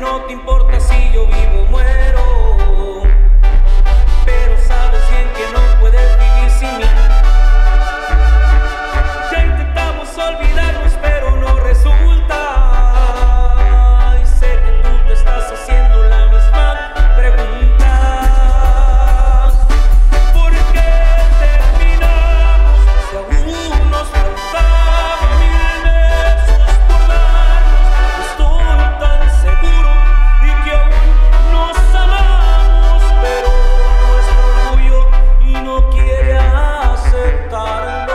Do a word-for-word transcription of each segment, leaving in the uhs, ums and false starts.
no te importa si yo vivo o muero, pero sabes bien que no puedes vivir sin mí. Ya intentamos olvidarnos, pero no resulta, y sé que tú te estás haciendo la misma pregunta. ¿Por qué terminamos si aún nos faltaba mil besos por darnos? Estoy tan seguro y que aún nos amamos, pero nuestro orgullo y no quiere aceptarlo.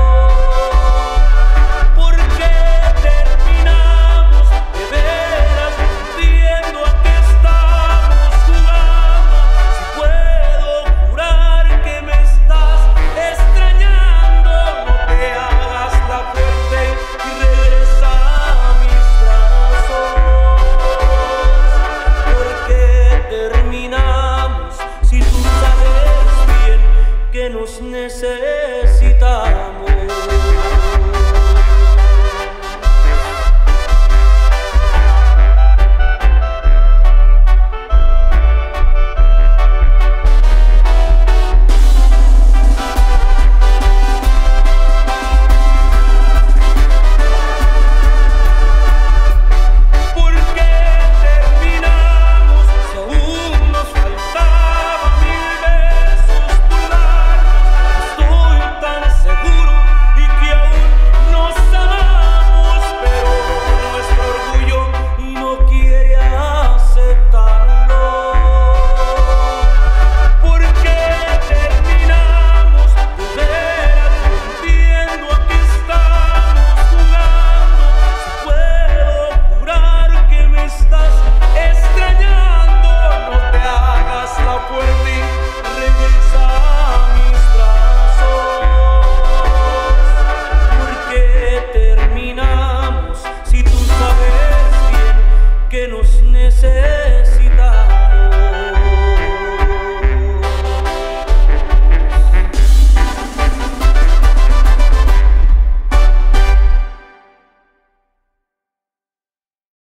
¿Por qué terminamos? De veras no entiendo a qué estamos jugando. Si puedo jurar que me estás extrañando, no te hagas la fuerte y regresa a mis brazos. ¿Por qué terminamos si tú sabes bien que nos necesitamos? ¿Por qué terminamos si aún nos faltaban mil besos por darnos? Estoy tan seguro y que aún nos amamos, pero nuestro orgullo no quiere aceptarlo. ¿Por qué terminamos? De veras no entiendo a qué estamos jugando. Si puedo jurar que me estás extrañando, no te hagas la fuerte y regresa a mis brazos. ¿Por qué terminamos si tú sabes bien que nos necesitamos?